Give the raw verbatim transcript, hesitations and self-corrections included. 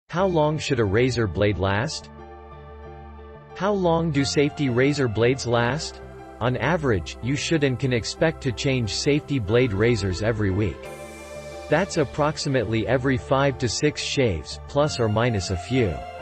How long should a razor blade last? How long do safety razor blades last? On average, you should and can expect to change safety blade razors every week. That's approximately every five to six shaves, plus or minus a few.